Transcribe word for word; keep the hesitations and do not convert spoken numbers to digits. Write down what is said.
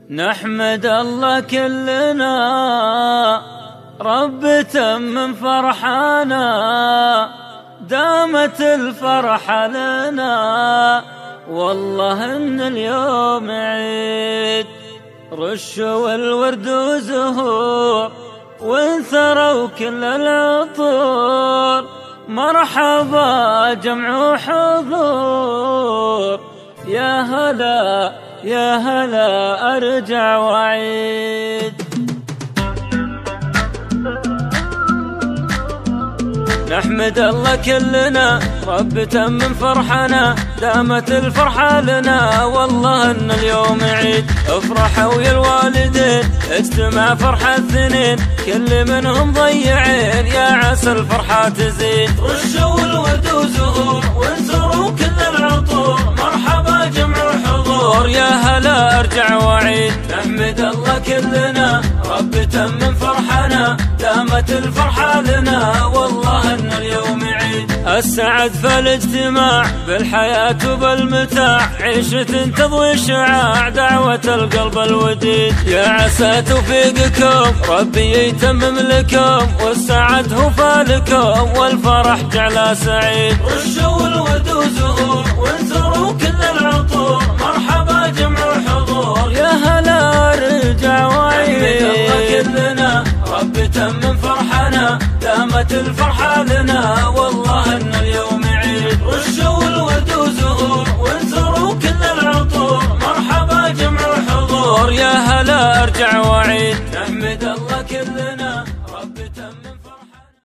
نحمد الله كلنا رب تمم فرحانا، دامت الفرحة لنا والله ان اليوم عيد. رشوا الورد وزهور وانثروا كل العطور، مرحبا جمع وحضور. يا هلا يا هلا ارجع واعيد. نحمد الله كلنا رب تمم فرحنا، دامت الفرحة لنا والله ان اليوم عيد. افرحوا ويا الوالدين اجتمع فرحة اثنين، كل منهم ضيعين يا عسى الفرحة تزيد. رشوا الورد وزهور وانثروا كل العطور، مرحبا جمع وحضور. يا هلا ارجع واعيد. نحمد الله كلنا رب تمم فرحنا، دامت الفرحة لنا والله ان اليوم عيد. السعد في الاجتماع بالحياة وبالمتاع، عيشة تضوي شعاع دعوة القلب الوديد. يا عسى توفيقكم ربي يتمم لكم، والسعد هو فالكم والفرح جعله سعيد. رشوا